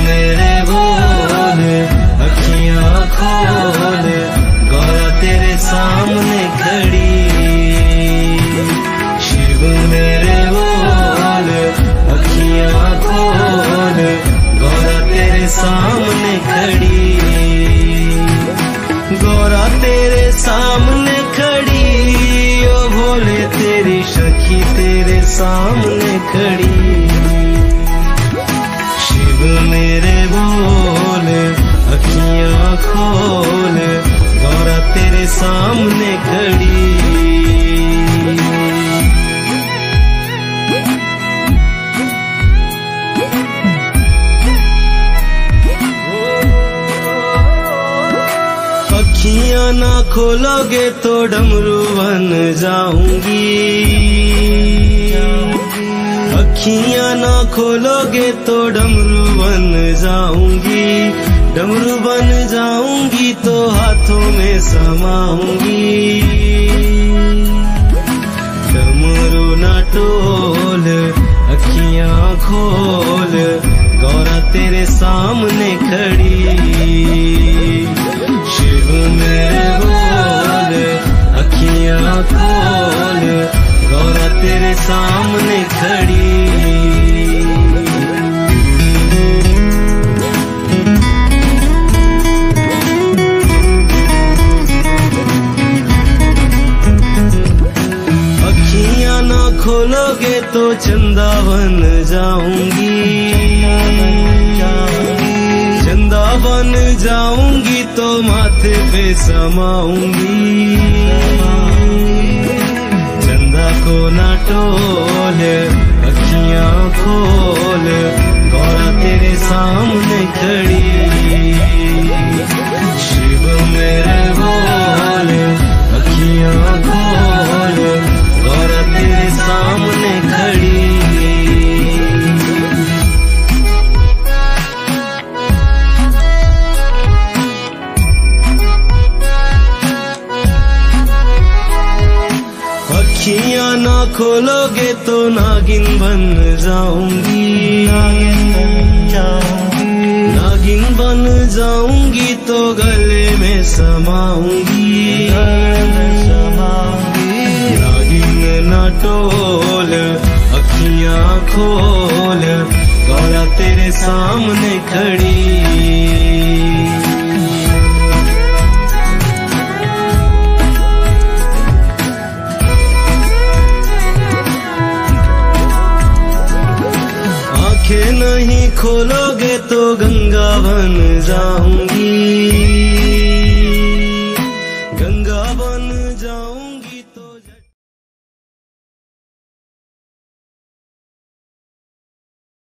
मेरे बोल, अखियां खोल, गौरा तेरे सामने खड़ी। शिव मेरे बोल, अखियां खोल, गौरा तेरे सामने खड़ी। गौरा तेरे सामने खड़ी, ओ भोले तेरी सखी तेरे सामने खड़ी। शिव मेरे बोल, अखियां खोल, गौरा तेरे सामने खड़ी। अखियां ना खोलोगे तो डमरू बन जाऊंगी। अखियां ना खोलोगे तो डमरू बन जाऊंगी। डमरू बन जाऊंगी तो हाथों में समाऊंगी। डमरू ना टोल, अखियां खोल, गौरा तेरे सामने खड़ी। शिव मेरे बोल, अखियां खोल, गौरा तेरे सामने खड़ी। अखियां ना खोलोगे तो चंदा बन जाऊंगी। चंदा बन जाऊंगी तो माथे पे समाऊंगी। चंदा को ना टोल, अखियां खोल, गौरा तेरे सामने खड़ी। शिव मेरे बोल, अखियां खोल, गौरा तेरे सामने खड़ी। अखियां ना खोलोगे तो नागिन बन जाऊंगी। नागिन बन जाऊंगी तो गले में समाऊंगी। नागिन ना टोल, अखियां खोल, गौरा तेरे सामने खड़ी। आंखें नहीं खोलोगे तो गंगा बन जाऊंगी।